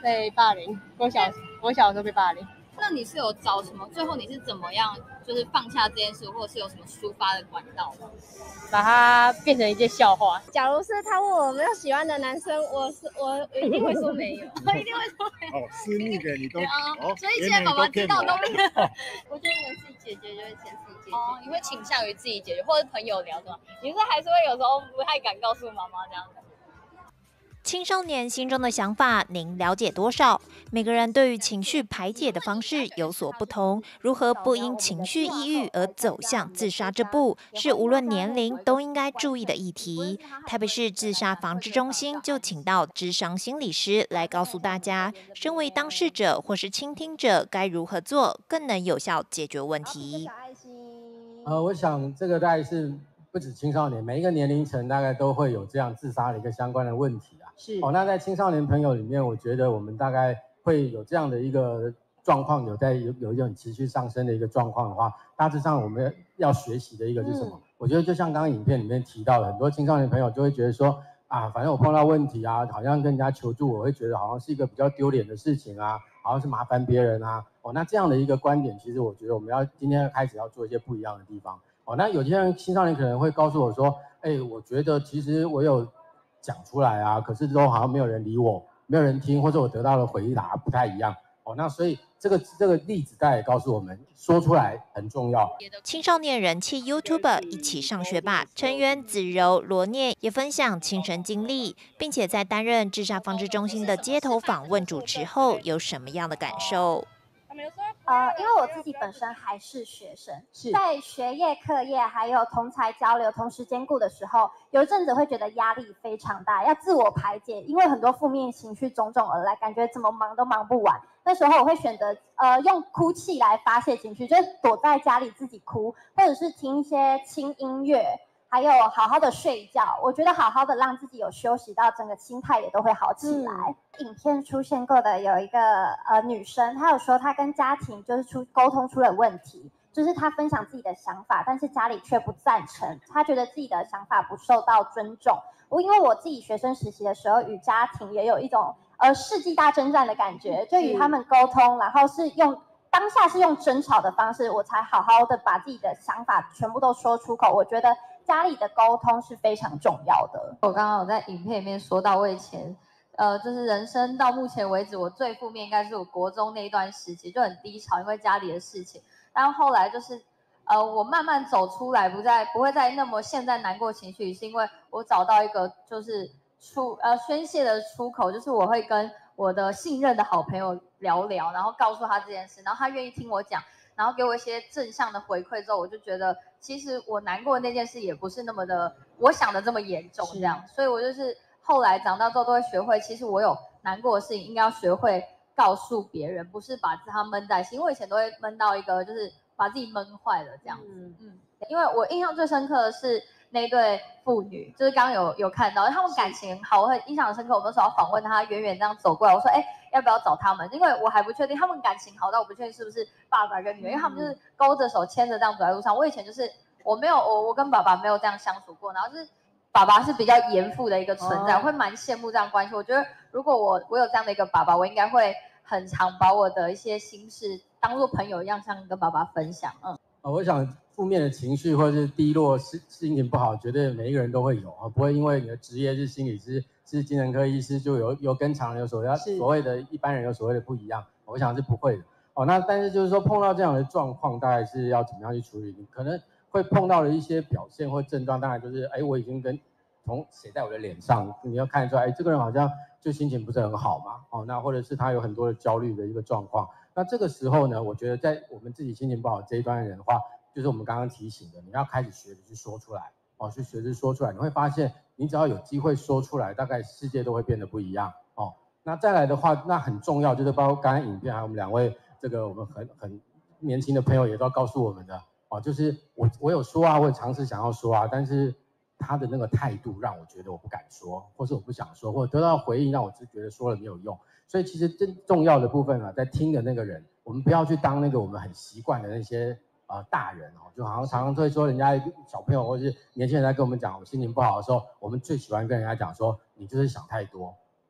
被霸凌，我小的时候被霸凌。 那你是有找什么？最后你是怎么样，就是放下这件事，或者是有什么抒发的管道吗？ 把它变成一件笑话。 假如是他问我有没有喜欢的男生，我一定会说没有， 一定会说没有。 私密的你都所以现在爸爸知道都我觉得能自己解决就会先自己解决。 你会倾向于自己解决，或者朋友聊的吗？你是还是会有时候不太敢告诉妈妈这样的？ 青少年心中的想法，您了解多少？每个人对于情绪排解的方式有所不同，如何不因情绪抑郁而走向自杀这步，是无论年龄都应该注意的议题。台北市自杀防治中心就请到諮商心理师来告诉大家，身为当事者或是倾听者该如何做，更能有效解决问题。 我想这个大概是不止青少年，每一个年龄层大概都会有这样自杀的一个相关的问题啊。是那在青少年朋友里面，我觉得我们大概会有这样的一个状况，有一种持续上升的一个状况的话，大致上我们要学习的一个是什么？我觉得就像刚刚影片里面提到的，很多青少年朋友就会觉得说啊，反正我碰到问题啊，好像跟人家求助，我会觉得好像是一个比较丢脸的事情啊，好像是麻烦别人啊。那这样的一个观点，其实我觉得我们今天开始要做一些不一样的地方。那有些人青少年可能会告诉我说，我觉得其实我有讲出来啊，可是都好像没有人理我，没有人听，或者我得到的回答不太一样。那所以这个例子大家也告诉我们，说出来很重要。 青少年人气 YouTuber 一起上学吧成员子柔、罗聂也分享亲身经历，并且在担任自杀防治中心的街头访问主持后，有什么样的感受？ 因为我自己本身还是学生，在学业、课业还有同侪交流同时兼顾的时候，有一阵子会觉得压力非常大，要自我排解，因为很多负面情绪种种而来，感觉怎么忙都忙不完。那时候我会选择用哭泣来发泄情绪，就是躲在家里自己哭，或者是听一些轻音乐，还有好好的睡觉。我觉得好好的让自己有休息到，整个心态也都会好起来。影片出现过的有一个女生，她有说她跟家庭就是沟通出了问题，就是她分享自己的想法，但是家里却不赞成，她觉得自己的想法不受到尊重。因为我自己学生实习的时候，与家庭也有一种世纪大征战的感觉，就与他们沟通，然后当下是用争吵的方式，我才好好的把自己的想法全部都说出口。我觉得家里的沟通是非常重要的。 我刚刚有在影片里面说到，我以前就是人生到目前为止，我最负面应该是我国中那一段时期就很低潮，因为家里的事情。然后后来就是我慢慢走出来，不会再那么陷在难过情绪，是因为我找到一个就是宣泄的出口，就是我会跟我的信任的好朋友聊聊，然后告诉他这件事，然后他愿意听我讲，然后给我一些正向的回馈之后，我就觉得其实我难过的那件事也不是那么的我想的这么严重这样，所以我就是后来长大之后都会学会，其实我有难过的事情应该要学会告诉别人，不是把它闷在心，因为我以前都会闷到一个就是把自己闷坏了这样子。因为我印象最深刻的是那对父女，就是刚刚有看到他们感情很好，我很印象很深刻。我那时候要访问他，远远这样走过来，我说要不要找他们？因为我还不确定他们感情好，但我不确定是不是爸爸跟女儿，因为他们就是勾着手牵着这样走在路上。我以前就是我跟爸爸没有这样相处过，然后就是爸爸是比较严父的一个存在，我会蛮羡慕这样关系。我觉得如果我有这样的一个爸爸，我应该会很常把我的一些心事当作朋友一样，像跟爸爸分享。 我想负面的情绪或者是低落、心情不好，绝对每一个人都会有啊，不会因为你的职业是心理师、是精神科医师，就有跟常人有所谓的一般人有所谓的不一样。我想是不会的。那但是就是说碰到这样的状况，大概是要怎么样去处理？你可能会碰到的一些表现或症状，当然就是我已经写在我的脸上，你要看得出来，这个人好像就心情不是很好嘛。那或者是他有很多的焦虑的一个状况。那这个时候呢，我觉得在我们自己心情不好这一端的人的话，就是我们刚刚提醒的，你要开始学着去说出来，去学着说出来，你会发现，你只要有机会说出来，大概世界都会变得不一样。那再来的话，那很重要，就是包括刚刚影片还有我们两位我们很年轻的朋友也都告诉我们的，就是我有说啊，我也尝试想要说啊，但是他的那个态度让我觉得我不敢说，或是我不想说，或者得到回应让我只觉得说了没有用。所以其实真重要的部分在听的那个人，我们不要去当那个我们很习惯的那些大人就好像常常会说人家小朋友或是年轻人在跟我们讲我心情不好的时候，我们最喜欢跟人家讲说你就是想太多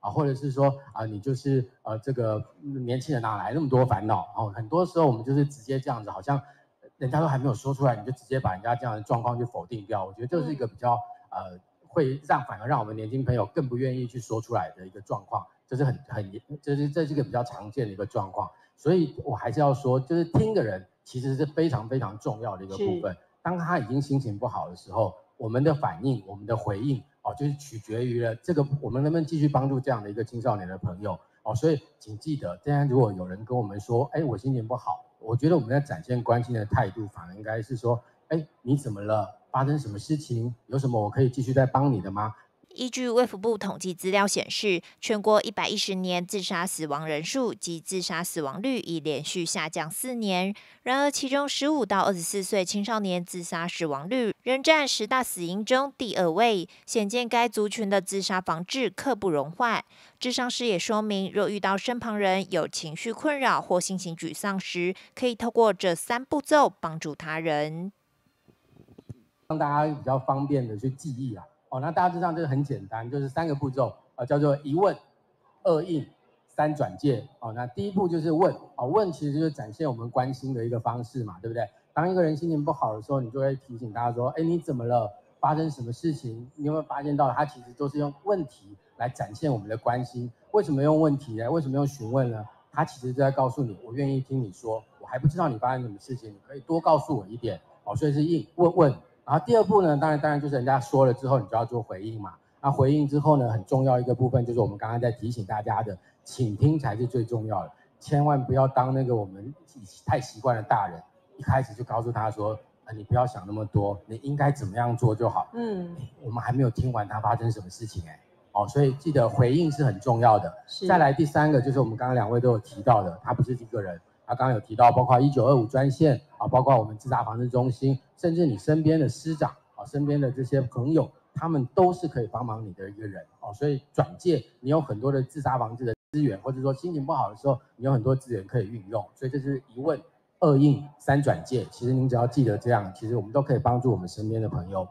啊，或者是说啊，你就是这个年轻人哪来那么多烦恼哦？很多时候我们就是直接这样子，好像人家都还没有说出来，你就直接把人家这样的状况去否定掉。我觉得这是一个比较会反而让我们年轻朋友更不愿意去说出来的一个状况，这是这是一个比较常见的一个状况。所以我还是要说，就是听的人其实是非常非常重要的一个部分。当他已经心情不好的时候，我们的反应、我们的回应哦，就是取决于了这个我们能不能继续帮助这样的一个青少年的朋友哦。所以请记得，今天如果有人跟我们说，哎，我心情不好，我觉得我们在展现关心的态度，反而应该是说，哎，你怎么了？发生什么事情？有什么我可以继续再帮你的吗？ 依据卫福部统计资料显示，全国110年自杀死亡人数及自杀死亡率已连续下降4年。然而，其中15到24岁青少年自杀死亡率仍占10大死因中第2位，显见该族群的自杀防治刻不容缓。諮商师也说明，若遇到身旁人有情绪困扰或心情沮丧时，可以透过这3步骤帮助他人， 让大家比较方便的去记忆啊。哦，那大家知道这个很简单，就是3个步骤叫做1问、2应、3转介。哦，那第一步就是问，哦，问其实就是展现我们关心的一个方式嘛，对不对？当一个人心情不好的时候，你就会提醒大家说，哎，你怎么了？发生什么事情？你有没有发现到他其实都是用问题来展现我们的关心？为什么用问题呢？为什么用询问呢？他其实就在告诉你，我愿意听你说，我还不知道你发生什么事情，你可以多告诉我一点。哦，所以是应问。然后第2步呢，当然就是人家说了之后，你就要做回应嘛。那回应之后呢，很重要一个部分就是我们刚刚在提醒大家的，倾听才是最重要的。千万不要当那个我们太习惯的大人，一开始就告诉他说，你不要想那么多，你应该怎么样做就好。我们还没有听完他发生什么事情哦，所以记得回应是很重要的。再来第3个就是我们刚刚2位都有提到的，他不是一个人。他刚刚有提到，包括1925专线啊，包括我们自杀防治中心，甚至你身边的师长啊，身边的这些朋友，他们都是可以帮忙你的一个人哦。所以转介，你有很多的自杀防治的资源，或者说心情不好的时候，你有很多资源可以运用。所以这是1问、2应、3转介。其实您只要记得这样，其实我们都可以帮助我们身边的朋友。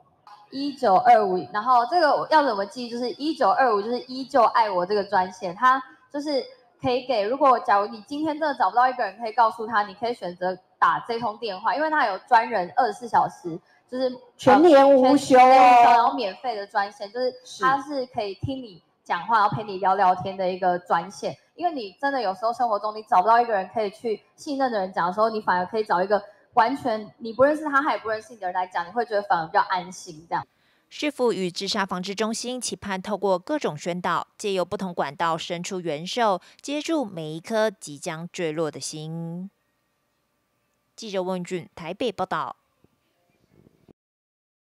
1925，然后这个要怎么记？就是1925，就是依旧爱我这个专线，它就是可以给，如果假如你今天真的找不到一个人可以告诉他，你可以选择打这通电话，因为它有专人24小时，就是全年无休然后免费的专线，就是它是可以听你讲话，然后陪你聊聊天的一个专线。因为你真的有时候生活中你找不到一个人可以去信任的人讲的时候，你反而可以找一个完全你不认识他，他也不认识你的人来讲，你会觉得反而比较安心这样。 市府与自杀防治中心期盼透过各种宣导，借由不同管道伸出援手，接住每一颗即将坠落的心。记者温俊台北报道。